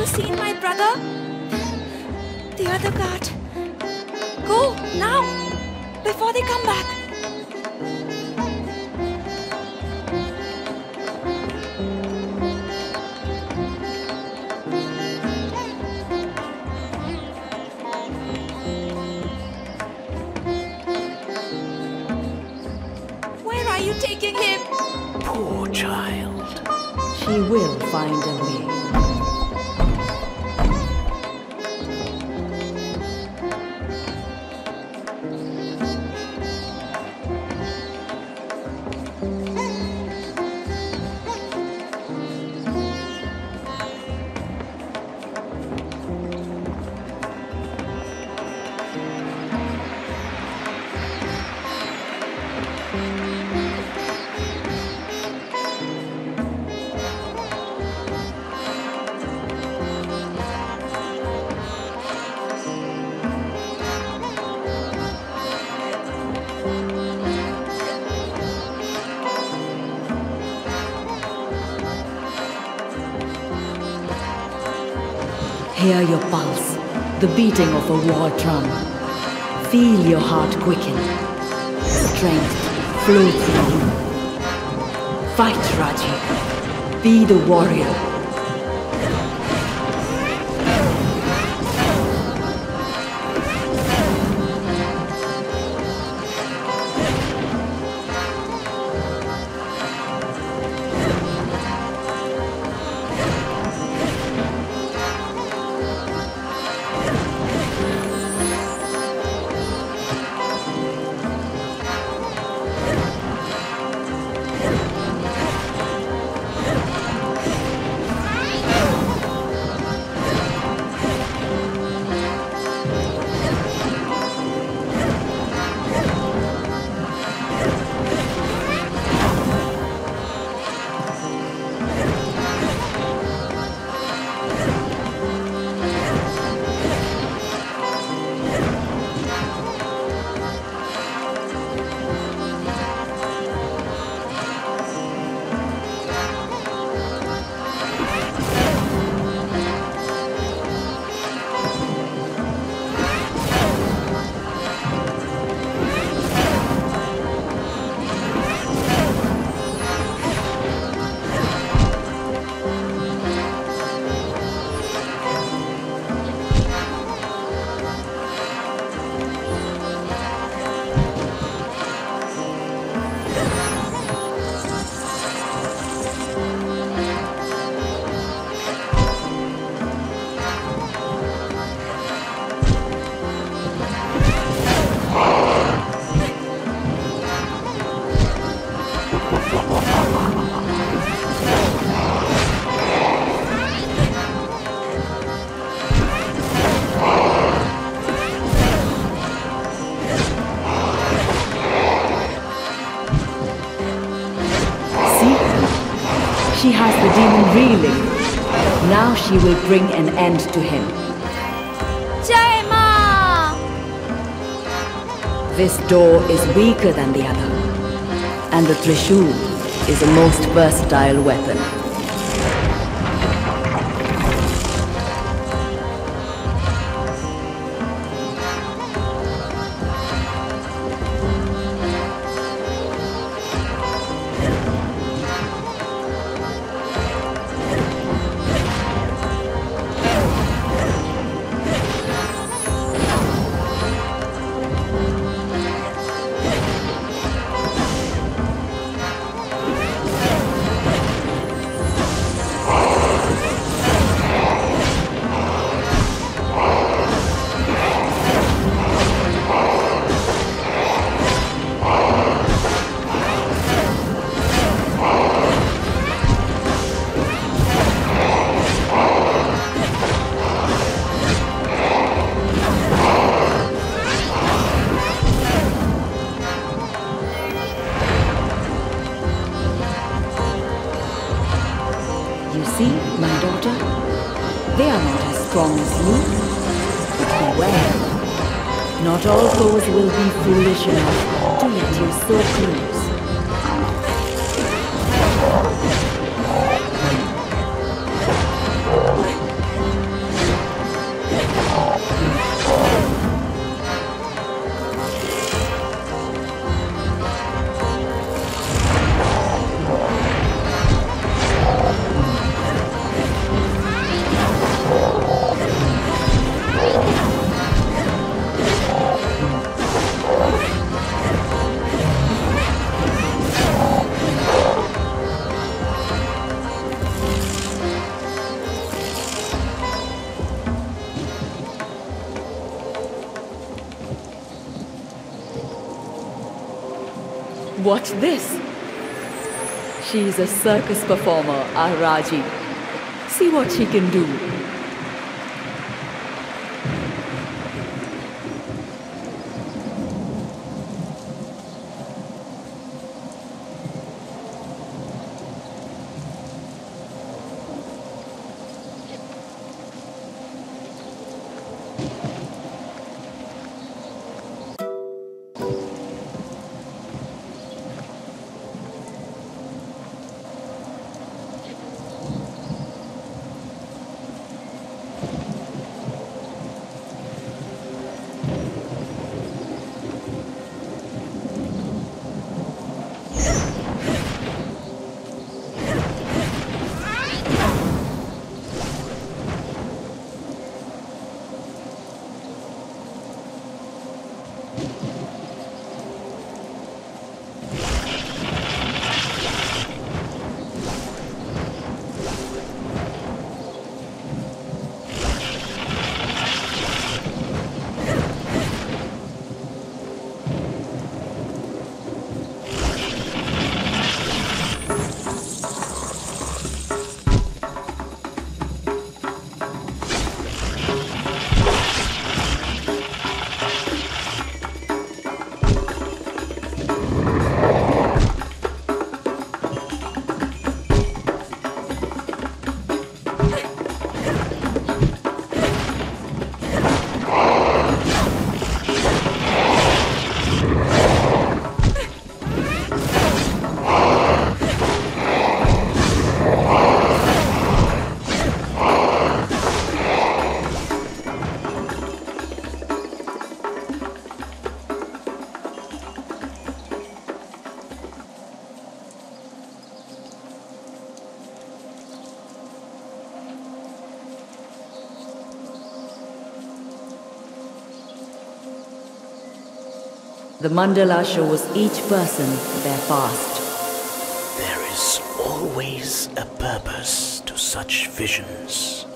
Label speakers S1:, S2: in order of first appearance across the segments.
S1: you seen my brother? The other guard. Go, now! Before they come back. Where are you taking him?
S2: Poor child.
S3: She will find a way. Hear your pulse, the beating of a war drum. Feel your heart quicken. Strength flow through you. Fight, Raji. Be the warrior. She has the demon reeling. Now she will bring an end to him.
S1: Jai Ma!
S3: This door is weaker than the other. And the Trishul is a most versatile weapon. See, my daughter? They are not as strong as you. But beware. Not all foes will be foolish enough to let you so close. Watch this. She's a circus performer, our Raji. See what she can do. The mandala shows each person their past.
S2: There is always a purpose to such visions.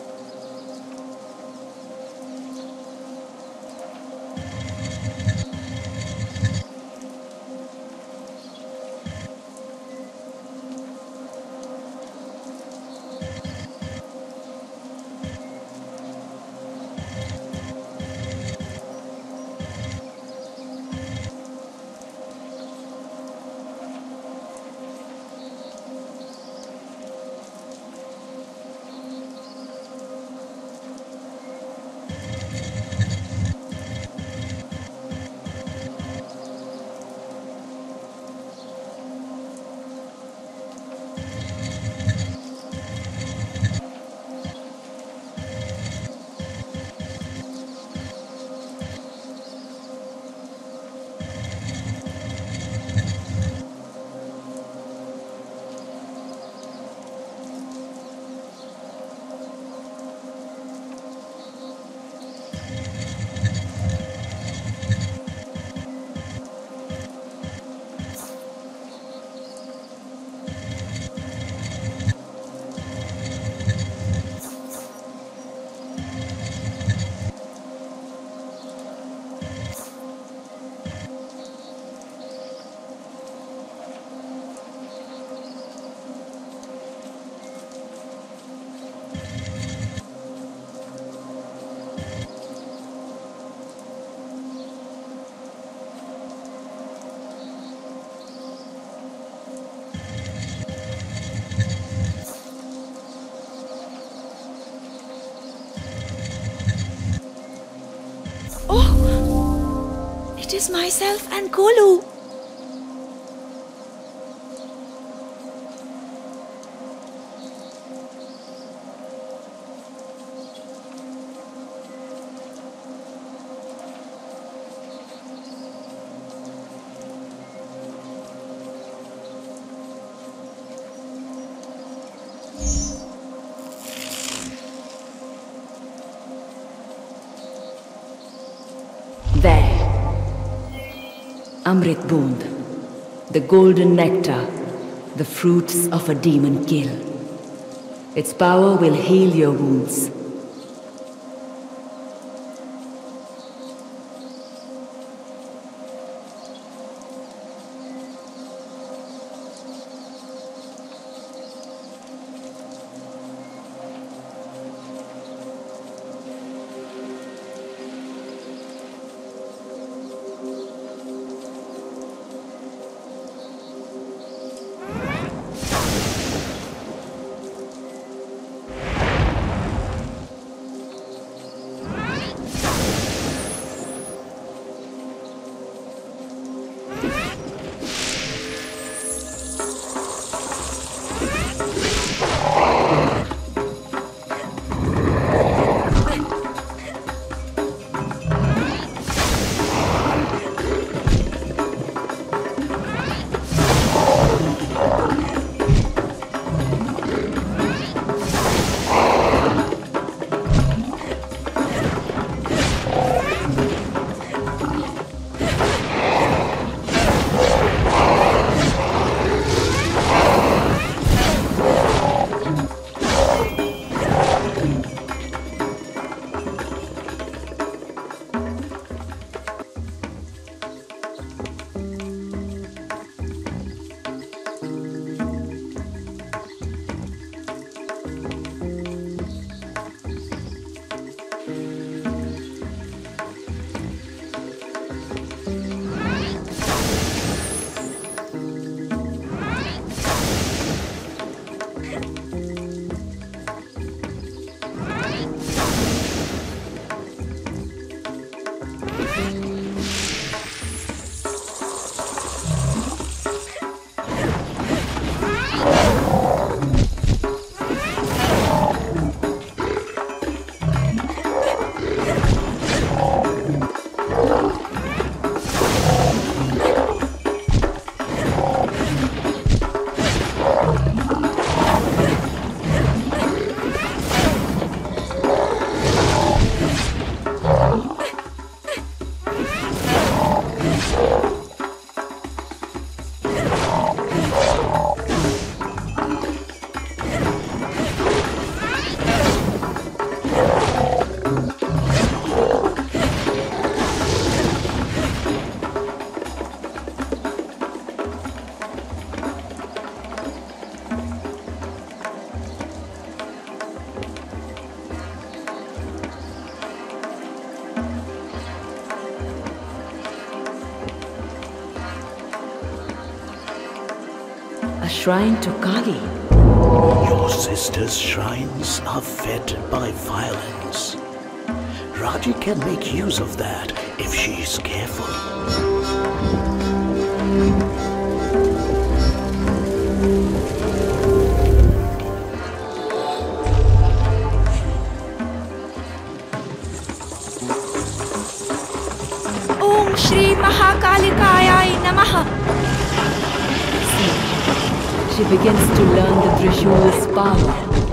S1: It is myself and Kolu.
S3: There. Amrit Bund. The golden nectar. The fruits of a demon kill. Its power will heal your wounds. A shrine to Kali.
S2: Your sister's shrines are fed by violence. Raji can make use of that if she's careful.
S1: Om Shri Mahakalikayai Namaha.
S3: She begins to learn the Trishul's power.